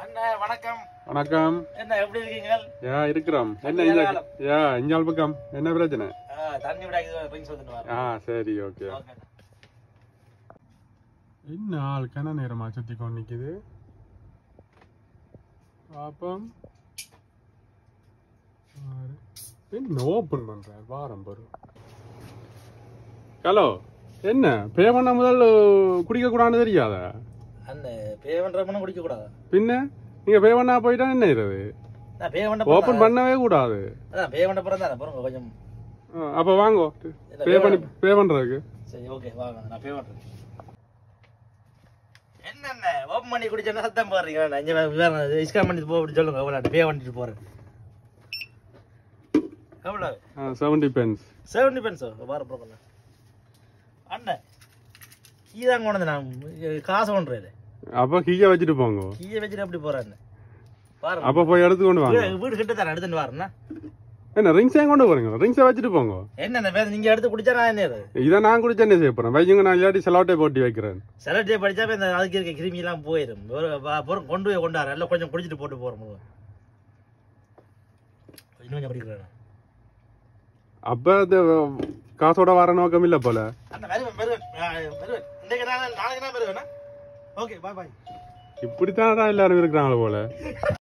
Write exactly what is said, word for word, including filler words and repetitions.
வணக்கம். வணக்கம். என்ன எப்படி இருக்கீங்க? யா இருக்கிறோம். என்ன இந்த யா இஞ்சால் பக்கம் என்ன பிரச்சனை? தண்ணி விடாது ட்ரிங்க்ஸ் வந்துட்டு வர. ஆ சரி ஓகே. என்ன ஆள் கன நேரமா சுத்தி கொண்டு நிக்குது. பாப்பம். என்ன ஓபன் பண்ற வாரம் பாரு. ஹலோ என்ன பே பண்ண முதல் குடிக்க கூடாதுன்னு தெரியாதா? அந்த பே பண்ற பண்ண குடிக்க கூடாதா? பின்ன நீங்க பே பண்ணா போயிட்டா என்ன இருக்குது? நான் பே பண்ண ஓபன் பண்ணவே கூடாது. அதான் பே பண்ண போறதா பாருங்க கொஞ்சம். அப்ப வாங்கோ பே பண்ணி பே பண்றதுக்கு. சரி ஓகே வாங்க நான் பே பண்றேன். என்னென்ன ஓபன் பண்ணி குடிச்சா சத்தம் போறீங்க? நான் இங்க வேற இஸ்கா பண்ணி போ அப்படி சொல்லுங்க. எவ்வளவு பே பண்ணிட்டு போறேன். எவ்வளவு? Seventy Benz. செவன்டி பென்ஸ் வார போறேன். அண்ணே கீதான் கொண்டு நான் காசு கொண்டுறேன். அப்ப கீய வச்சுட்டு போங்க. கீய வச்சுட்டு அப்படி போறேன். பாருங்க. அப்ப போய் எடுத்து கொண்டு வாங்க. வீடு கிட்ட தான் எடுத்துட்டு வரேன்னா. என்ன ரிங்ஸே கொண்டு போறீங்க? ரிங்ஸை வச்சுட்டு போங்க. என்ன வேற நீங்க எடுத்து குடிச்சா நான் என்ன? இதை நான் குடிச்சா என்ன செய்ய போறேன்? வையுங்க நான் இல்லாட்டி செலோட்டே போட்டி வைக்கிறேன். செலோட்டே படிச்சா இந்த அதுக்கு இருக்க கிருமி எல்லாம் போயிடும். பொருள் கொண்டு போய் கொண்டாரு எல்லாம் கொஞ்சம் குடிச்சிட்டு போட்டு போறோம். இன்னும் கொஞ்சம் குடிக்கிறேன். அப்ப அது காசோட வர நோக்கம் இல்ல போல. Okay bye bye. இப்படித்தான் எல்லாரும் இருக்கிறாங்களோ போல.